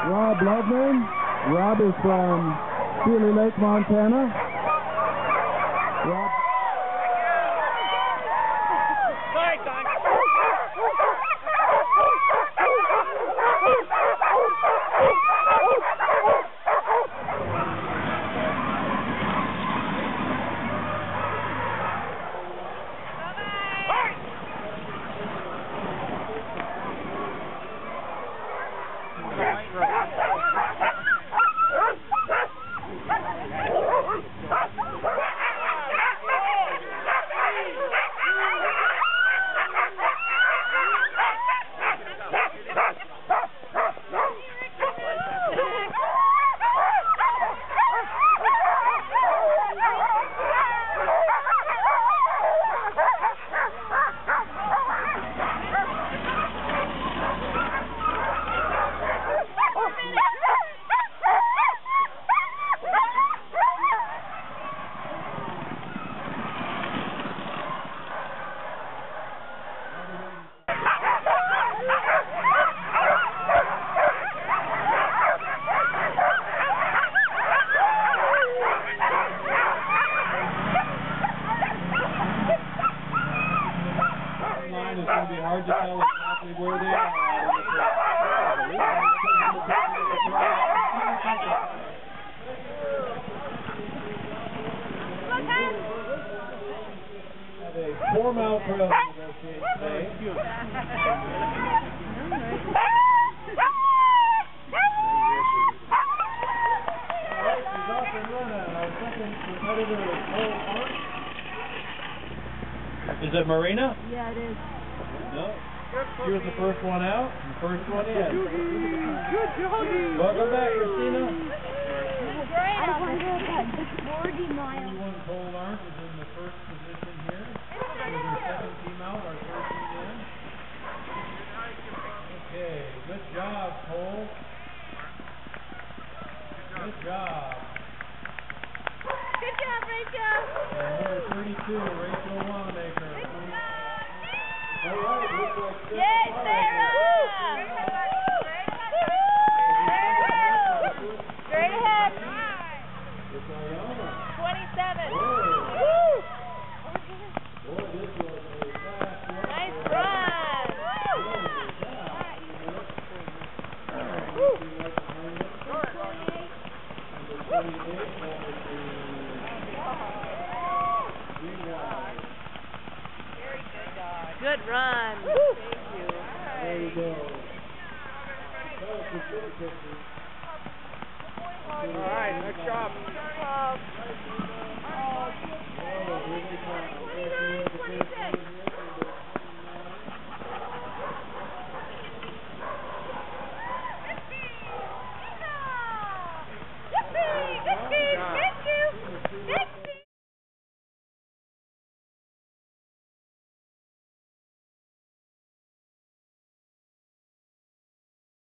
Rob Loveman. Rob is from Sealy Lake, Montana. Rob. It's going to be hard to tell exactly where they are. Have a 4-mile trail negotiation today. He's off and running. Our second competitor is Cole Hart. Is it Marina? Yeah, it is. No. She was the first one out, and the first one in. Good jogging. Welcome back, Christina. I wonder if that's 40 miles. 41 Cole Arndt is in the first position here. This is our second team out, our third team in. Okay, good job, Cole. Good job. Good job, Rachel. And number 32, Rachel Wanamaker. All right, looks like Yay, Sarah! Straight ahead. 27. Woo! Boy, this was a fast one. Nice run. Woo! Good run. Thank you. There you go. All right, nice job.